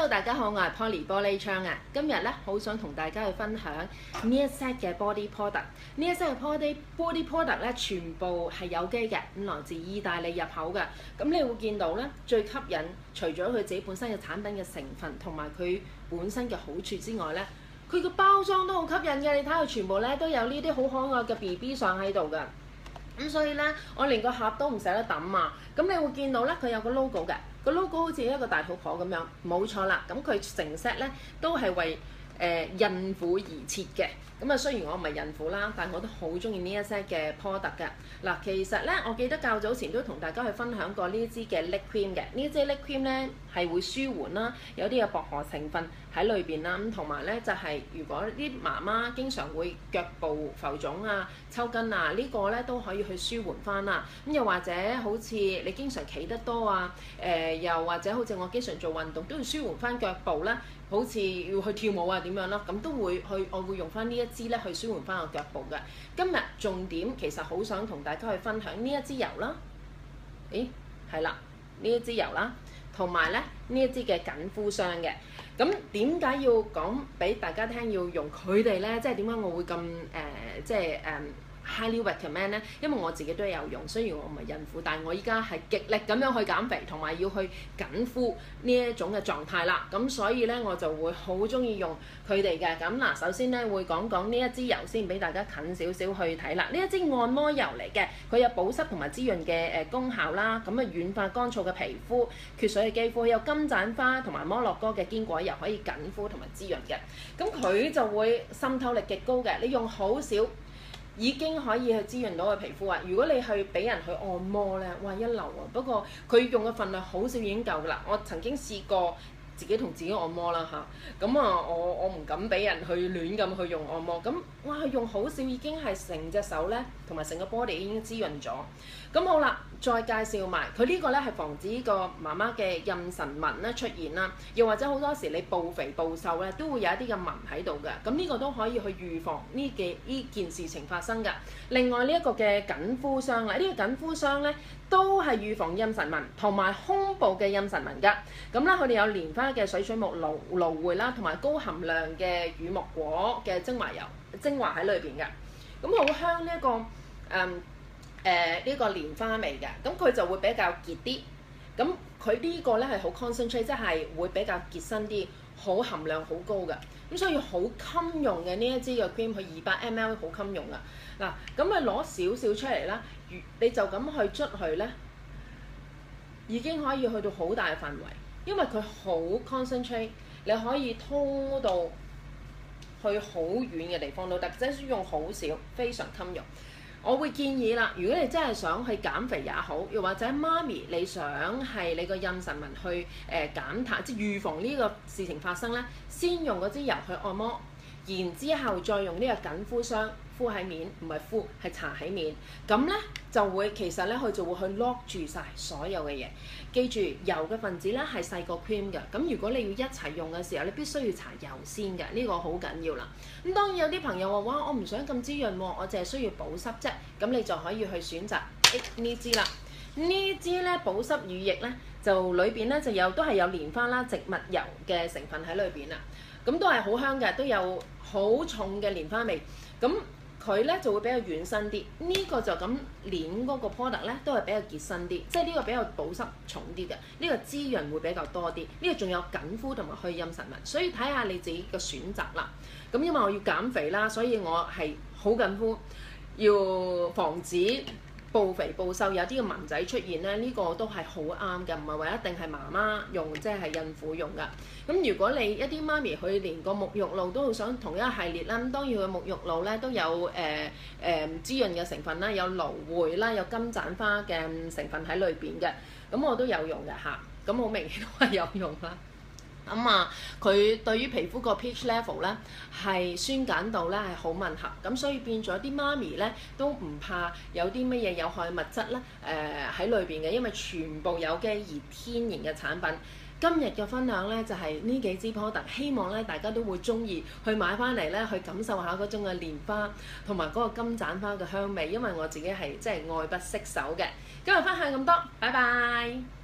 Hello， 大家好，我係 Poly 玻璃窗啊。今日咧好想同大家去分享呢一 set 嘅 body product。呢一 set 嘅 body product 咧，全部係有機嘅，咁來自意大利入口嘅。咁你會見到咧，最吸引除咗佢自己本身嘅產品嘅成分同埋佢本身嘅好處之外咧，佢個包裝都好吸引嘅。你睇佢全部咧都有呢啲好可愛嘅 BB 相喺度㗎。咁所以咧，我連個盒都唔捨得抌啊！咁你會見到咧，佢有個 logo 嘅，個 logo 好似一個大肚婆咁樣，冇錯啦。咁佢成 set 咧都係為孕婦而設嘅。咁啊，雖然我唔係孕婦啦，但我都好中意呢一 set 嘅 product 㗎。嗱，其實咧，我記得較早前都同大家去分享過呢支嘅 lip cream 嘅。呢支 lip cream 咧係會舒緩啦，有啲嘅薄荷成分喺裏邊啦。咁同埋咧就係、如果啲媽媽經常會腳部浮腫啊、抽筋啊，呢個咧都可以去舒緩翻啦。咁又或者好似你經常企得多啊，又或者好似我經常做運動都要舒緩翻腳部啦。好似要去跳舞啊點樣咯，咁都會去，我會用翻呢一支咧去舒緩翻個腳部嘅。今日重點其實好想同大家去分享呢一支油啦，咦係啦，呢一支油啦，同埋咧呢一支嘅緊膚霜嘅。咁點解要講俾大家聽要用佢哋咧？即係點解我會咁highly recommend 咧？因為我自己都有用，雖然我唔係孕婦，但係我依家係極力咁樣去減肥，同埋要去緊膚呢一種嘅狀態啦。咁所以咧，我就會好中意用佢哋嘅。咁嗱，首先咧會講講呢一支油先，俾大家近少少去睇啦。呢一支按摩油嚟嘅，佢有保濕同埋滋潤嘅功效啦。咁啊軟化乾燥嘅皮膚、缺水嘅肌膚，有金盞花同埋摩洛哥嘅堅果油可以緊膚同埋滋潤嘅。咁佢就會滲透力極高嘅，你用好少已經可以去滋潤到個皮膚啊！如果你去俾人去按摩咧，哇一流啊！不過佢用嘅份量好少已經夠㗎啦。我曾經試過自己同自己按摩啦嚇，咁我唔敢俾人去亂咁去用按摩。咁哇佢用好少已經係成隻手咧，同埋成個 body 已經滋潤咗。咁好啦，再介紹埋佢呢個咧係防止呢個媽媽嘅妊娠紋咧出現啦，又或者好多時你暴肥暴瘦咧都會有一啲嘅紋喺度嘅。咁呢個都可以去預防呢件事情發生㗎。另外呢一個嘅緊膚霜啦，呢個緊膚霜咧都係預防妊娠紋同埋胸部嘅妊娠紋㗎。咁啦，佢哋有蓮花嘅水水木蘆薈啦，同埋高含量嘅乳木果嘅精華喺裏邊㗎。咁好香呢一個呢個蓮花味嘅，咁佢就會比較結啲。咁佢呢個咧係好 concentrate，即係會比較結身啲，好含量好高嘅。咁所以好襟用嘅呢一支嘅 cream，佢200 ml 好襟用㗎。嗱，咁啊攞少少出嚟啦，你就咁去捽佢咧，已經可以去到好大範圍，因為佢好 concentrate，你可以拖到去好遠嘅地方都得，即係用好少，非常襟用。我會建議啦，如果你真係想去減肥也好，又或者媽咪你想係你個妊娠紋去減淡，即係預防呢個事情發生咧，先用嗰支油去按摩，然之後再用呢個緊膚霜敷喺面，唔係敷係搽喺面，咁咧就會其實咧佢就會去 lock 住晒所有嘅嘢。記住油嘅分子咧係細過 cream 嘅，咁如果你要一齊用嘅時候，你必須要搽油先嘅，呢個好緊要啦。咁當然有啲朋友話：哇，我唔想咁滋潤喎，我淨係需要保濕啫。咁你就可以去選擇呢支啦。呢支咧保濕乳液咧，就裏邊咧就都係有蓮花啦、植物油嘅成分喺裏邊啦。咁都係好香嘅，都有好重嘅蓮花味。咁佢咧就會比較軟身啲，呢個就咁攣嗰個 product 咧都係比較結身啲，即係呢個比較保濕重啲嘅，呢個滋潤會比較多啲，呢個仲有緊膚同埋去妊娠紋，所以睇下你自己嘅選擇啦。咁因為我要減肥啦，所以我係好緊膚，要防止暴肥暴瘦有啲嘅紋仔出現咧，呢個都係好啱嘅，唔係話一定係媽媽用，即係孕婦用噶。咁如果你一啲媽咪佢連個沐浴露都好想同一系列啦，咁當然佢嘅沐浴露咧都有滋潤嘅成分啦，有蘆薈啦，有金盞花嘅成分喺裏邊嘅，咁我都有用嘅嚇，咁好明顯都係有用啦。佢對於皮膚個 pH level 咧係酸鹼度咧係好吻合，咁所以變咗啲媽咪咧都唔怕有啲乜嘢有害物質咧喺裏邊嘅，因為全部有機而天然嘅產品。今日嘅分享咧就係呢幾支 product，希望咧大家都會中意去買翻嚟咧去感受下嗰種嘅蓮花同埋嗰個金盞花嘅香味，因為我自己係真係愛不釋手嘅。今日分享咁多，拜拜。